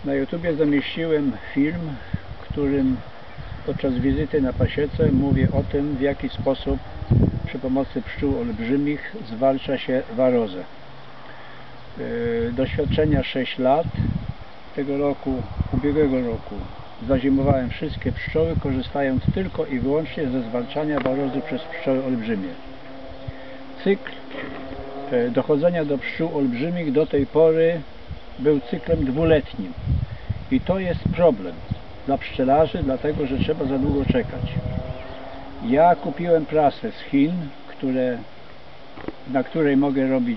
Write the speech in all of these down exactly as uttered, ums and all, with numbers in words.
Na YouTubie zamieściłem film, w którym podczas wizyty na pasiece mówię o tym, w jaki sposób przy pomocy pszczół olbrzymich zwalcza się warozę. Doświadczenia sześć lat. Tego roku, ubiegłego roku zazimowałem wszystkie pszczoły, korzystając tylko i wyłącznie ze zwalczania warozy przez pszczoły olbrzymie. Cykl dochodzenia do pszczół olbrzymich do tej pory był cyklem dwuletnim i to jest problem dla pszczelarzy, dlatego że trzeba za długo czekać. Ja kupiłem prasę z Chin, które, na której mogę robić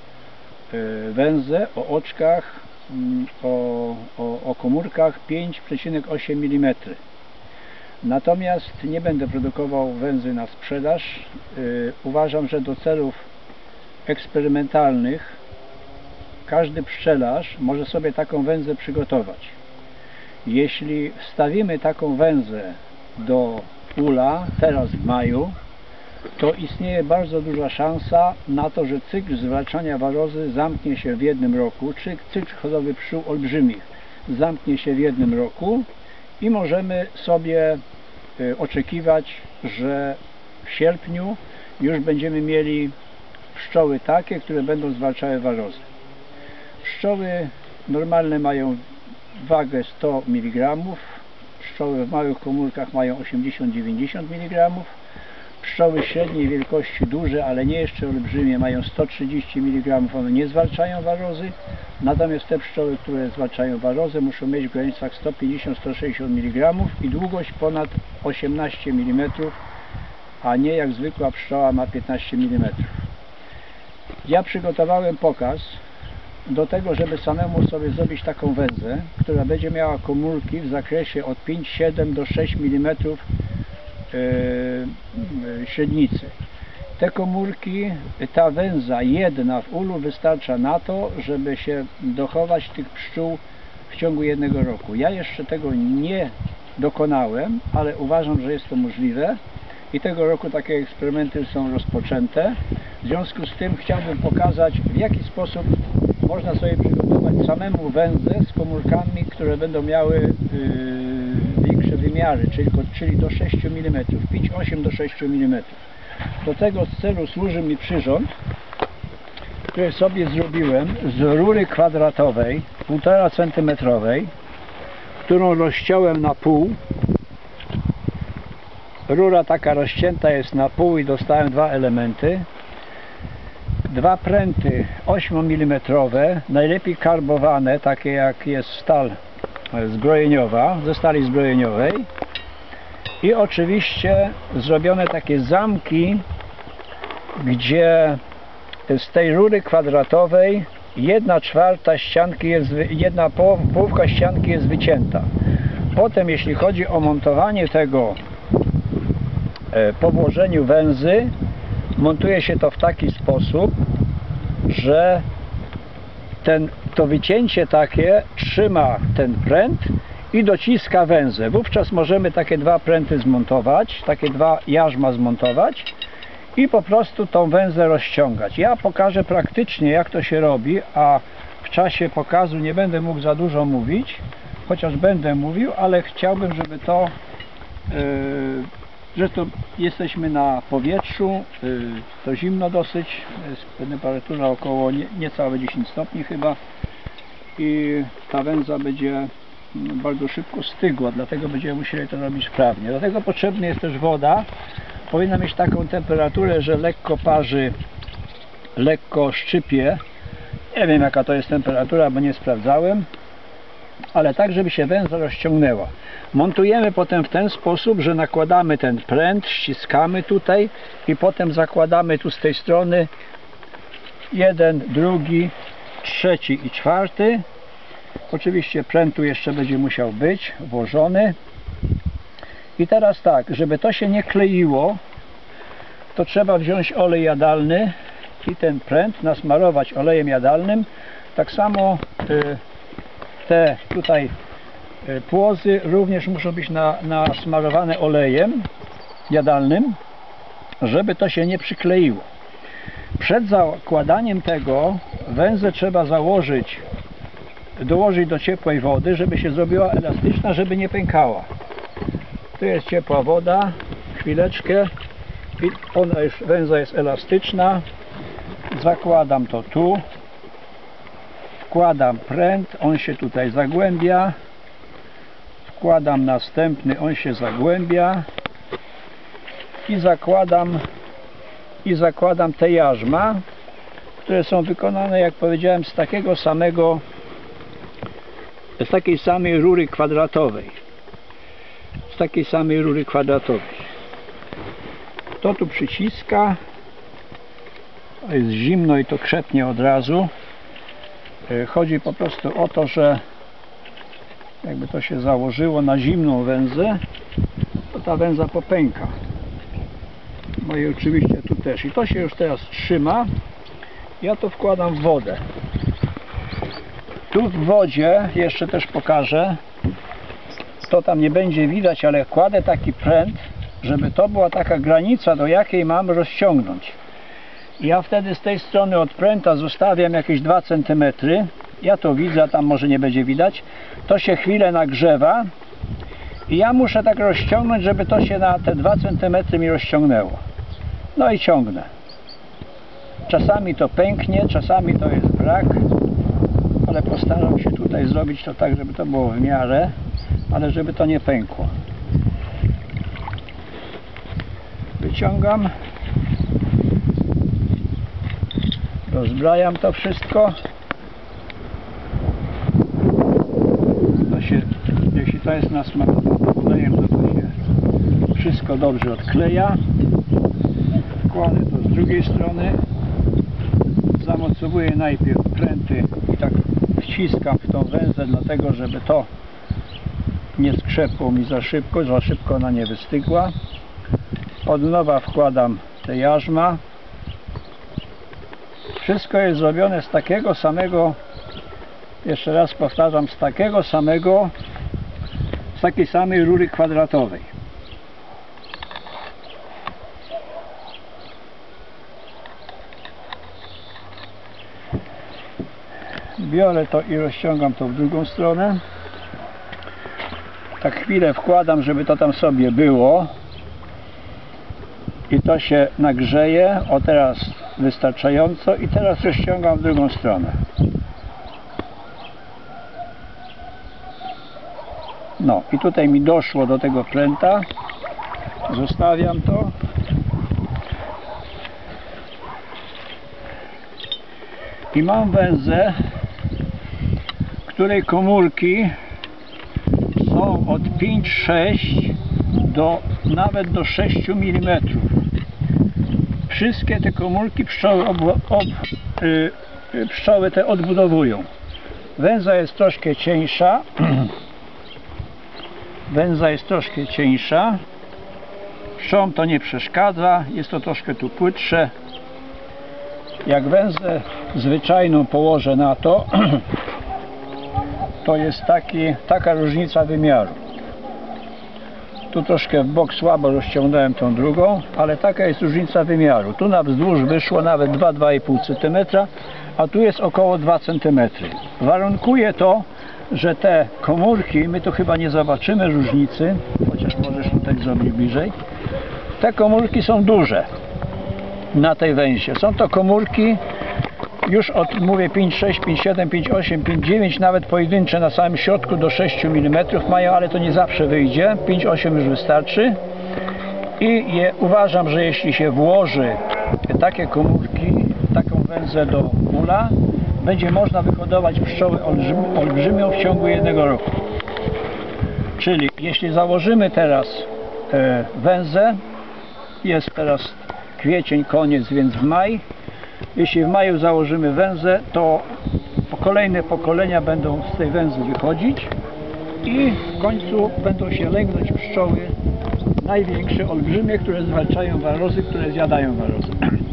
węże o oczkach, o, o, o komórkach pięć przecinek osiem milimetra. Natomiast nie będę produkował węzy na sprzedaż. Yy, uważam, że do celów eksperymentalnych każdy pszczelarz może sobie taką węzę przygotować. Jeśli wstawimy taką węzę do ula teraz w maju, to istnieje bardzo duża szansa na to, że cykl zwalczania warozy zamknie się w jednym roku, czy cykl chodowy pszczół olbrzymich zamknie się w jednym roku i możemy sobie oczekiwać, że w sierpniu już będziemy mieli pszczoły takie, które będą zwalczały warozy. Pszczoły normalne mają wagę sto miligramów, pszczoły w małych komórkach mają osiemdziesiąt do dziewięćdziesięciu miligramów, pszczoły średniej wielkości, duże, ale nie jeszcze olbrzymie, mają sto trzydzieści miligramów, one nie zwalczają warozy, natomiast te pszczoły, które zwalczają warozę, muszą mieć w granicach sto pięćdziesiąt do stu sześćdziesięciu miligramów i długość ponad osiemnaście milimetrów, a nie jak zwykła pszczoła ma piętnaście milimetrów. Ja przygotowałem pokaz do tego, żeby samemu sobie zrobić taką węzę, która będzie miała komórki w zakresie od pięć przecinek siedem do sześciu milimetrów Yy, średnicy. Te komórki, ta węza jedna w ulu wystarcza na to, żeby się dochować tych pszczół w ciągu jednego roku. Ja jeszcze tego nie dokonałem, ale uważam, że jest to możliwe i tego roku takie eksperymenty są rozpoczęte. W związku z tym chciałbym pokazać, w jaki sposób można sobie przygotować samemu węzę z komórkami, które będą miały yy, większe wymiary, czyli, czyli do sześciu milimetrów, pięć przecinek osiem do sześciu milimetrów. Do tego celu służy mi przyrząd, który sobie zrobiłem z rury kwadratowej, półtora centymetrowej, którą rozciąłem na pół. Rura taka rozcięta jest na pół i dostałem dwa elementy. Dwa pręty ośmiomilimetrowe, najlepiej karbowane, takie jak jest stal zbrojeniowa, ze stali zbrojeniowej i oczywiście zrobione takie zamki, gdzie z tej rury kwadratowej jedna czwarta ścianki jest, jedna połówka ścianki jest wycięta. Potem jeśli chodzi o montowanie tego po włożeniu węzy, montuje się to w taki sposób, że ten, to wycięcie takie trzyma ten pręt i dociska węzę. Wówczas możemy takie dwa pręty zmontować, takie dwa jarzma zmontować i po prostu tą węzę rozciągać. Ja pokażę praktycznie, jak to się robi, a w czasie pokazu nie będę mógł za dużo mówić, chociaż będę mówił, ale chciałbym, żeby to yy, że to jesteśmy na powietrzu, to zimno dosyć, jest temperatura około nie, niecałe dziesięć stopni chyba i ta węza będzie bardzo szybko stygła, dlatego będziemy musieli to robić sprawnie. Do tego potrzebna jest też woda, powinna mieć taką temperaturę, że lekko parzy, lekko szczypie, nie wiem jaka to jest temperatura, bo nie sprawdzałem, ale tak, żeby się węza rozciągnęła. Montujemy potem w ten sposób, że nakładamy ten pręt, ściskamy tutaj i potem zakładamy tu z tej strony jeden, drugi, trzeci i czwarty. Oczywiście pręt tu jeszcze będzie musiał być włożony. I teraz tak, żeby to się nie kleiło, to trzeba wziąć olej jadalny i ten pręt nasmarować olejem jadalnym. Tak samo y, te tutaj płozy również muszą być na, nasmarowane olejem jadalnym, żeby to się nie przykleiło. Przed zakładaniem tego węzę trzeba założyć dołożyć do ciepłej wody, żeby się zrobiła elastyczna, żeby nie pękała. Tu jest ciepła woda, chwileczkę i ona już, węza jest elastyczna. Zakładam to tu, wkładam pręt, on się tutaj zagłębia, wkładam następny, on się zagłębia i zakładam i zakładam te jarzma, które są wykonane, jak powiedziałem, z takiego samego z takiej samej rury kwadratowej z takiej samej rury kwadratowej. To tu przyciska, jest zimno i to krzepnie od razu. Chodzi po prostu o to, że jakby to się założyło na zimną węzę, to ta węza popęka. No i oczywiście tu też. I to się już teraz trzyma. Ja to wkładam w wodę. Tu w wodzie jeszcze też pokażę. To tam nie będzie widać, ale kładę taki pręt, żeby to była taka granica, do jakiej mam rozciągnąć. Ja wtedy z tej strony od pręta zostawiam jakieś dwa centymetry. Ja to widzę, a tam może nie będzie widać. To się chwilę nagrzewa i ja muszę tak rozciągnąć, żeby to się na te dwa centymetry mi rozciągnęło. No i ciągnę. Czasami to pęknie, czasami to jest brak, ale postaram się tutaj zrobić to tak, żeby to było w miarę, ale żeby to nie pękło. Wyciągam, rozbrajam to wszystko. To się, jeśli to jest nasmarowane klejem, to to się wszystko dobrze odkleja. Kładę to z drugiej strony, zamocowuję najpierw pręty i tak wciskam w tą węzę, dlatego żeby to nie skrzepło mi za szybko, za szybko ona nie wystygła. Od nowa wkładam te jarzma. Wszystko jest zrobione z takiego samego, jeszcze raz powtarzam, z takiego samego, z takiej samej rury kwadratowej. Biorę to i rozciągam to w drugą stronę. Tak chwilę wkładam, żeby to tam sobie było. I to się nagrzeje. O, teraz wystarczająco. I teraz rozciągam w drugą stronę. No i tutaj mi doszło do tego pręta. Zostawiam to. I mam węzę, której komórki są od pięć sześć do nawet do sześciu milimetrów. Wszystkie te komórki pszczoły, ob, ob, y, y, pszczoły te odbudowują. Węza jest troszkę cieńsza. Węza jest troszkę cieńsza. Pszczołom to nie przeszkadza. Jest to troszkę tu płytsze. Jak węzę zwyczajną położę na to, to jest taki, taka różnica wymiaru. Tu troszkę w bok słabo rozciągnąłem tą drugą, ale taka jest różnica wymiaru. Tu na wzdłuż wyszło nawet dwa do dwóch i pół centymetra, a tu jest około dwa centymetry. Warunkuje to, że te komórki, my tu chyba nie zobaczymy różnicy, chociaż możesz tutaj zrobić bliżej. Te komórki są duże na tej węzie. Są to komórki już od, mówię, pięć sześć, pięć siedem, pięć osiem, pięć dziewięć, nawet pojedyncze na samym środku do sześciu milimetrów mają, ale to nie zawsze wyjdzie. pięć osiem już wystarczy. I je, uważam, że jeśli się włoży takie komórki, taką węzę do ula, będzie można wyhodować pszczoły olbrzym, olbrzymią w ciągu jednego roku. Czyli jeśli założymy teraz e, węzę, jest teraz kwiecień, koniec, więc w maj. Jeśli w maju założymy węzę, to kolejne pokolenia będą z tej węzy wychodzić i w końcu będą się lęgnąć pszczoły największe, olbrzymie, które zwalczają warozy, które zjadają warozy.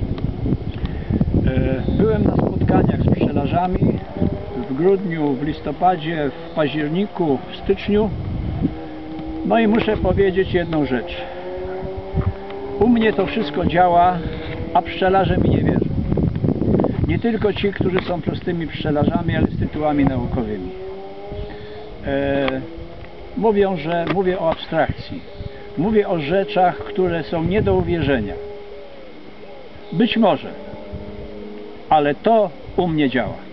Byłem na spotkaniach z pszczelarzami w grudniu, w listopadzie, w październiku, w styczniu. No i muszę powiedzieć jedną rzecz. U mnie to wszystko działa, a pszczelarze mi nie wierzą. Nie tylko ci, którzy są prostymi pszczelarzami, ale z tytułami naukowymi. E, mówią, że mówię o abstrakcji. Mówię o rzeczach, które są nie do uwierzenia. Być może, ale to u mnie działa.